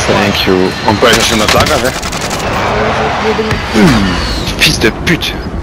Thank you. On peut aller chercher notre lager, hein. Fils de pute.